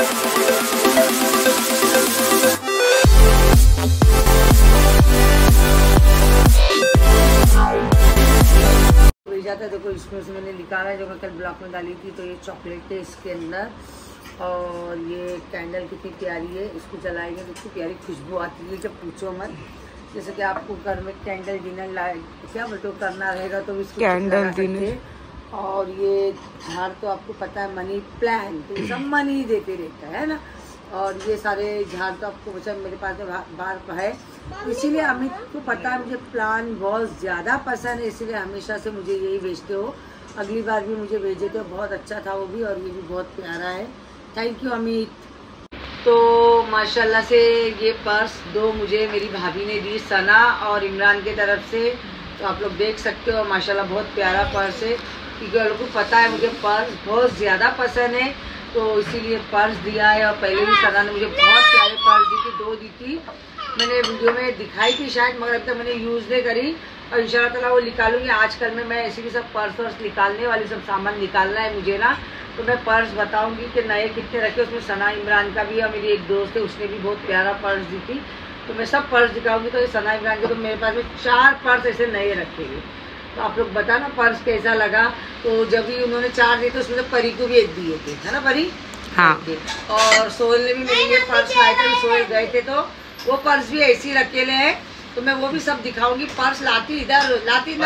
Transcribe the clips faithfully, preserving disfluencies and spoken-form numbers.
जाता है। देखो इसमें से मैंने निकाला है जो मैं कल ब्लॉक में डाली थी, तो ये चॉकलेट है इसके अंदर, और ये कैंडल कितनी प्यारी है, इसको जलाएंगे तो इतनी प्यारी खुशबू आती है जब पूछो मत। जैसे कि आपको घर में कैंडल डिनर लाइट क्या बटो करना रहेगा तो इसको कैंडल डिनर। और ये झाड़ तो आपको पता है मनी प्लांट, तो सब मनी देते रहता है ना। और ये सारे झाड़ तो आपको बचा मेरे पास बाहर है, इसीलिए अमित को पता है मुझे प्लांट बहुत ज़्यादा पसंद है, इसीलिए हमेशा से मुझे यही भेजते हो। अगली बार भी मुझे भेजे थे, बहुत अच्छा था वो भी, और ये भी बहुत प्यारा है। Thank you Amit. तो माशाल्लाह से ये पर्स दो मुझे मेरी भाभी ने दी, सना और इमरान की तरफ से, तो आप लोग देख सकते हो। माशाल्लाह बहुत प्यारा पर्स है, क्योंकि आप लोग को पता है मुझे पर्स बहुत ज़्यादा पसंद है, तो इसीलिए पर्स दिया है। और पहले भी सना ने मुझे बहुत प्यारे पर्स दी थी, दो दी थी, मैंने वीडियो में दिखाई थी शायद, मगर अभी तक मैंने यूज़ नहीं करी, और इंशाल्लाह ताला वो निकालूंगी। आजकल में मैं ऐसे भी सब पर्स वर्स निकालने वाली, सब सामान निकालना है मुझे ना, तो मैं पर्स बताऊंगी कि नए कितने रखे। उसमें सना इमरान का भी है, और मेरी एक दोस्त है उसने भी बहुत प्यारा पर्स दी थी, तो मैं सब पर्स दिखाऊंगी। तो ये सना इमरान के तो मेरे पास में चार पर्स ऐसे नए रखे हुए, तो आप लोग बताना पर्स कैसा लगा। तो जब भी उन्होंने चार दिए तो उसमें तो परी को भी एक दिए थे, है ना परी? हाँ। और सोहेल ने भी मेरे लिए पर्स लाए थे, सोहेल गए थे तो वो पर्स भी ऐसे ही रखे ले हैं, तो मैं वो भी सब दिखाऊंगी। पर्स लाती इधर लाती इधर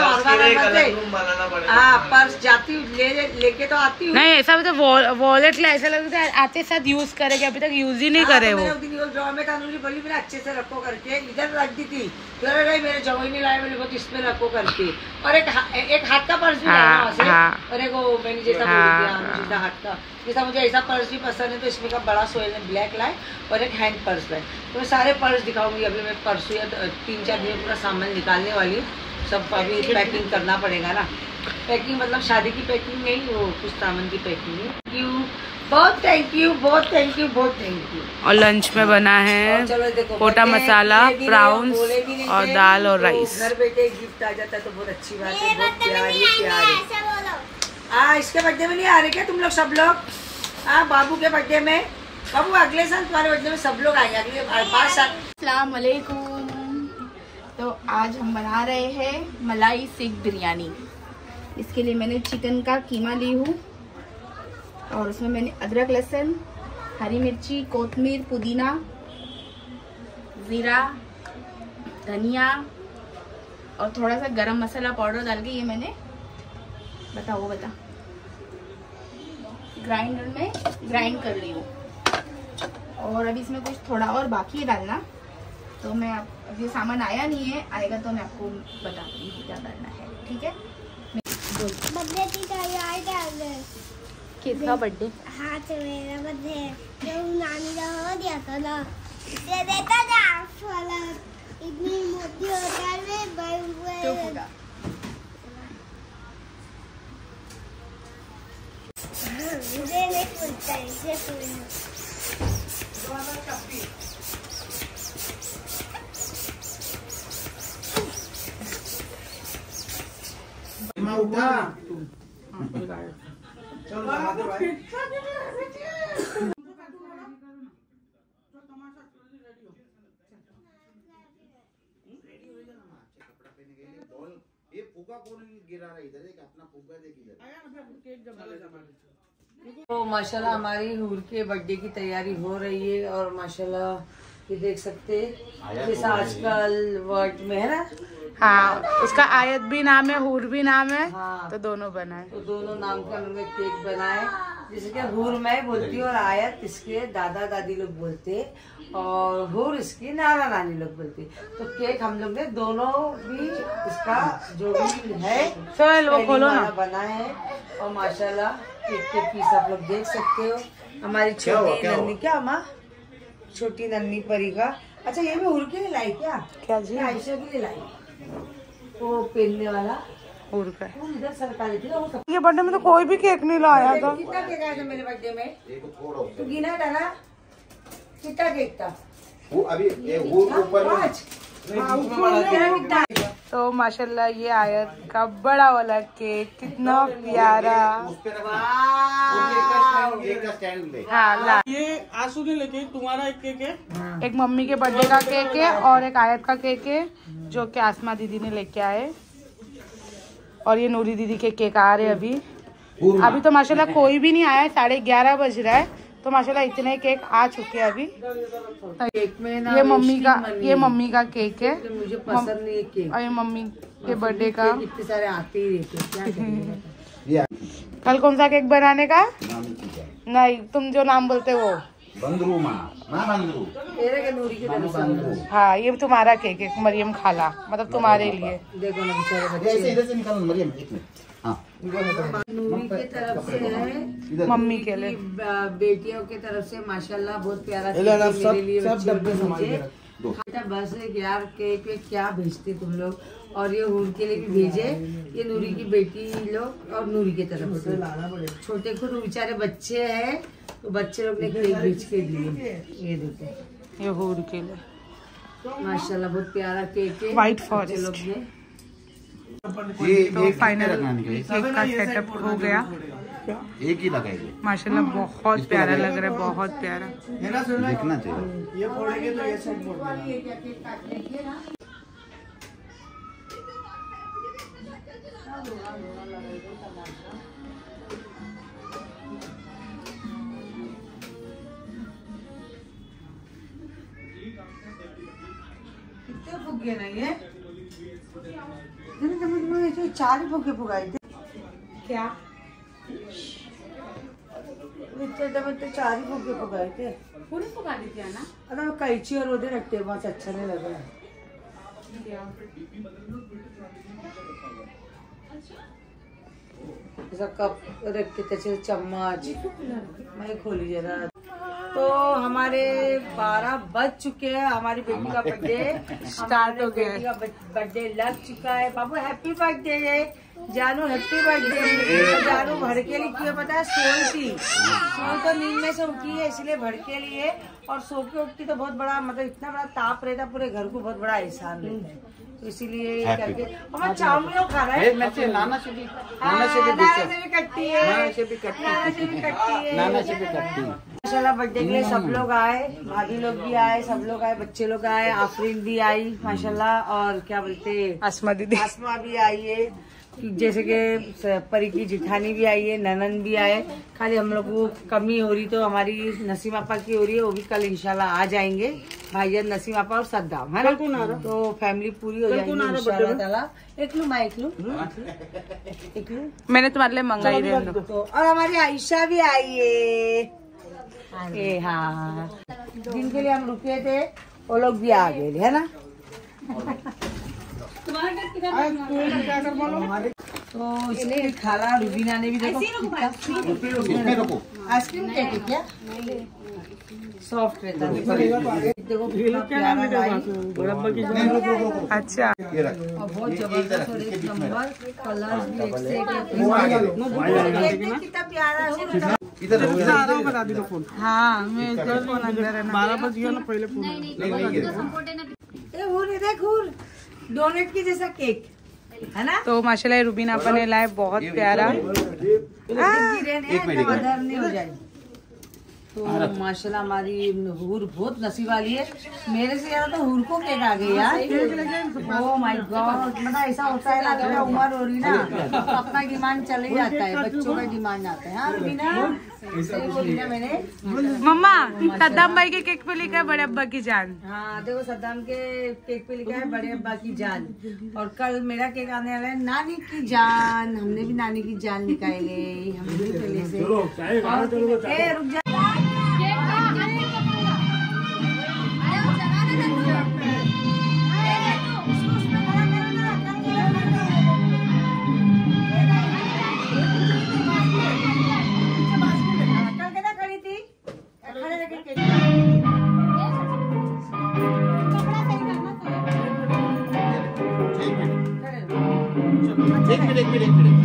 हाँ, पर्स जाती ले लेके तो आती हूँ। नहीं ऐसा तो वॉलेट ला ऐसा लगता है आते साथ यूज करेंगे, अभी तक यूज ही नहीं करे वो। ड्रॉ में कानूनी बोली मैंने अच्छे से रखो करके, इधर रख दी थी, नहीं मेरे जगह ही नहीं लाए, मैंने बहुत इसमें रखो करके। और एक एक हाथ का पर्स भी लाया वहाँ से, और एक वो मैंने जैसा बोली थी हाथ का, जैसा मुझे ऐसा पर्स भी पसंद है, तो इसमें का बड़ा सोहेल ने ब्लैक लाए, और एक हैंड पर्स लाए। तो मैं सारे पर्स दिखाऊंगी। अभी मैं परसों या तीन चार दिन पूरा सामान निकालने वाली, सब अभी पैकिंग करना पड़ेगा ना। पैकिंग मतलब शादी की पैकिंग नहीं, वो कुछ सामान की पैकिंग है। थैंक यू, बहुत थैंक यू, बहुत थैंक यू, बहुत थैंक यू। और लंच में बना है कोटा मसाला, प्राउंस और दाल और राइस। घर बैठे गिफ्ट आ जाता है तो बहुत अच्छी बात है, बहुत प्यार है, प्यार है। हाँ, इसके बर्थडे में नहीं आ रहे क्या तुम लोग सब लोग? हाँ, बाबू के बर्थडे में, बाबू अगले साल तुम्हारे बर्थडे में सब लोग आएंगे, अगले पाँच साल। अस्सलाम वालेकुम। तो आज हम बना रहे हैं मलाई सीख बिरयानी। इसके लिए मैंने चिकन का कीमा ली हूँ, और उसमें मैंने अदरक, लहसुन, हरी मिर्ची, कोतमीर, पुदीना, ज़ीरा, धनिया और थोड़ा सा गरम मसाला पाउडर डाल के ये मैंने बता वो बता ग्राइंडर में ग्राइंड कर ली हूँ। और अभी इसमें कुछ थोड़ा और बाकी है डालना, तो मैं अब ये सामान आया नहीं है, आएगा तो मैं आपको बता दूँगी क्या करना है, ठीक है? बर्थडे की तैयारी कर ले। किसका बर्थडे? हाँ तो मेरा बर्थडे, जो नानी का हो दिया था ना, इसे देता था वाला, इतनी मोटी होता है मैं मुझे नहीं खुलता है, इसे खुलना। उठा ये फुगा कौन गिरा रहा इधर, एक अपना फुगा देख इधर। तो माशाल्लाह हमारी हूर के बर्थडे की तैयारी हो रही है, और माशाल्लाह ये देख सकते हैं जैसा आजकल वर्ल्ड में है ना। हाँ, उसका आयत भी नाम है, हूर भी नाम है। हाँ, तो दोनों बनाए, तो दोनों नाम का हमने केक बनाए, जैसे कि हूर मैं बोलती हूँ और आयत इसके दादा दादी लोग बोलते, और हूर इसकी नाना नानी लोग बोलते। तो केक हम लोग ने दोनों भी इसका जो भी है चल वो खोलो ना बनाए है, और माशाल्लाह केक के पीस आप लोग देख सकते हो। हमारी छोटी नन्नी क्या माँ छोटी नन्नी परी का। अच्छा, ये भी हूर के लिए लाई क्या? क्या जी? आयशा के लिए लाई वो पहनने वाला हूर का। इधर सरकारी थी वो सब। ये बर्थडे में तो कोई भी केक नहीं लाया था। कितना केक आया था मेरे बर्थडे में? तो गिना था ना कितना केक था? वो अभी ये हूर ऊपर में तो माशाल्लाह ये आयत का बड़ा वाला केक कितना प्यारा। हाँ ला। ये आंसू ने लेके तुम्हारा एक केक है, एक मम्मी के बर्थडे का केक है और एक आयत का केक है जो कि आसमा दीदी ने लेके आए। और ये नूरी दीदी के केक आ रहे अभी। अभी तो माशाल्लाह कोई भी नहीं आया, साढ़े ग्यारह बज रहा है तो माशाल्लाह इतने केक आ चुके हैं अभी। केक में ना ये मम्मी का ये मम्मी का केक है, मुझे पसंद नहीं है केक। और ये मम्मी के बर्थडे का। इतने सारे आते ही रहते क्या करेंगे। कल कौन सा केक बनाने का? नहीं, तुम जो नाम बोलते वो बंदरू माँ माँ बंदरू तेरे के नूरी की तरफ से। हाँ ये तुम्हारा केक है मरियम खाला, मतलब तुम्हारे लिए। देखो ना बेचारे ऐसे इधर से निकालो मरियम, एक मिनट। हाँ नूरी की तरफ से है, मम्मी के लिए। बेटियों की तरफ से माशाल्लाह बहुत प्यारा सब सब डब्बे संभाल के रख। बस यार केक पे क्या भेजते तुम लोग। और ये हूर के लिए भी भेजे, ये नूरी की बेटी लोग और नूरी की तरफ से छोटे खुद बेचारे बच्चे हैं तो बच्चे लोग ने केक भेज के दिए। ये देखो ये हूर के लिए माशाल्लाह बहुत प्यारा केक है। व्हाइट बच्चे फॉरेस्ट। लोग ने ये तो फाइनल केक का सेटअप हो गया। एक ही लगाएंगे। माशाल्लाह बहुत प्यारा लग रहा है, बहुत प्यारा। देखना चाहिए। ये फोड़ेंगे तो ये सब फोड़ देना। कितने फुगे नहीं है, तो चार ही फुगे फुगाए थे क्या? इतने तो चार ही फुगे फुगाए थे, पूरी फुका दी थी ना। अरे वो कैची और वो दे रखते वहाँ से अच्छा नहीं लग रहा है। ऐसा कप रखते थे, चम्मच मैं खोली जरा। तो हमारे बारह बज चुके हैं, हमारी बेटी का बर्थडे स्टार्ट हो गया। बेटी का बर्थडे लग चुका है। बाबू हैप्पी बर्थडे जानू, हैप्पी बर्थडे। जानू भड़के लिए क्यों पता है? सोई थी, सोई तो नींद में से उठी है इसलिए भड़के लिए। और सो के उठती तो बहुत बड़ा मतलब इतना बड़ा ताप रहता पूरे घर को, बहुत बड़ा एहसान रहता है तो इसीलिए करके हमारा चावल खा रहा है। नाना से भी नाना से भी नाना से भी कट्टी है, नाना से भी कट्टी है, नाना से भी कट्टी। माशाल्लाह बर्थडे के लिए सब लोग आए, भाभी लोग भी आए, सब लोग आए, बच्चे लोग आए, आफरीन भी आई माशाल्लाह। और क्या बोलते आसमा दीदी, आसमा भी आई है, जैसे कि परी की जिठानी भी आई है, ननन भी आए। खाली हम लोग को कमी हो रही तो हमारी नसीम आपा की हो रही है, वो भी कल इंशाल्लाह आ जाएंगे। भाईजान नसीम आपा और सद्दाम है ना, तो फैमिली पूरी हो जाएगी इंशाल्लाह ताला। एक लू मैं एक लू एक लू मैंने तुम्हारे लिए मंगाई दे दो। तो और हमारी आयशा भी आई है। ए हाँ, जिनके लिए हम रुके थे वो लोग भी आ गए है ना। तो इसलिए खाला रुबीना ने भी देखो आइसक्रीम केक है क्या, सॉफ्ट रहता है देखो कितना प्यारा भाई। अच्छा और बहुत जबरदस्त और एक नंबर कलर्स भी एक से एक कितना प्यारा है। इधर बता दी फोन। हाँ मैं इधर फोन अंदर है ना। बारह बज गया ना, पहले फोन। देख डोनट की जैसा केक है ना। तो माशाल्लाह रुबीना अपन ने लाए बहुत प्यारा। नहीं हो जाए तो माशाल्लाह हमारी हूर बहुत नसीब वाली है। मेरे से ज्यादा तो हूर को केक आ गई यार। ओह माय गॉड, मतलब ऐसा होता है ना, थोड़ा उम्र हो रही ना तो अपना डिमांड चले जाता है, बच्चों का डिमांड आता है। हाँ रुबीना सही बोली ना मैंने। मम्मा सद्दाम भाई के केक पे लिखा है बड़े अब्बा की जान। हाँ देखो सद्दाम के केक पे लिखा है बड़े अब्बा की जान। और कल मेरा केक आने वाला है नानी की जान। हमने भी नानी की जान निकाले हमने भी पहले से। और ए, रुक जा एक मिनट एक मिनट एक मिनट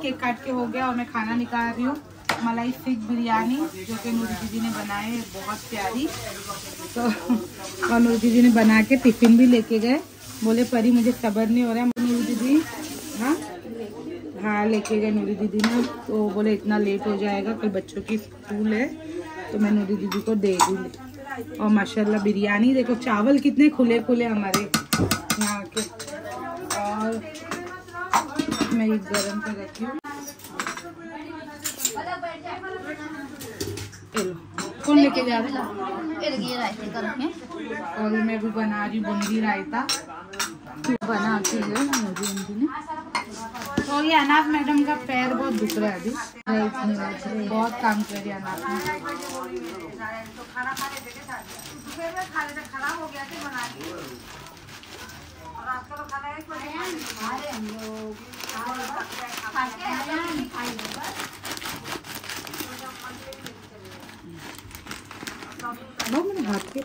केक काट के हो गया और मैं खाना निकाल रही हूँ। मलाई सिख बिरयानी जो कि नूरी दीदी ने बनाए है, बहुत प्यारी। तो और नूरी दीदी ने बना के टिफिन भी लेके गए। बोले परी मुझे सब्र नहीं हो रहा है। नूरी दीदी हाँ हाँ लेके गए नूरी दीदी ने। तो बोले इतना लेट हो जाएगा, कल बच्चों की स्कूल है, तो मैं नूरी दीदी को दे दूँ। और माशाल्लाह बिरयानी देखो, चावल कितने खुले खुले हमारे यहाँ के। और मैं ये गरम कर रखी हूँ। कौन लेके जा रहा है? और मैं भी बना रही बूंदी रायता बना के बूंदी ने। तो ये अनाथ मैडम का पैर बहुत दुख रहा है अभी, बहुत काम कर रही है अनाथ में। मैंने हाथ के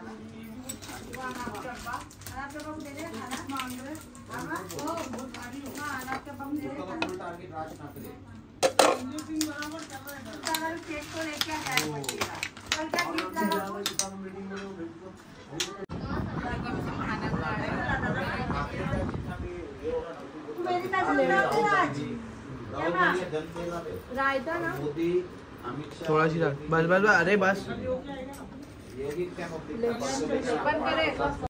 रायता ना थोड़ा सी बस बस बस अरे बस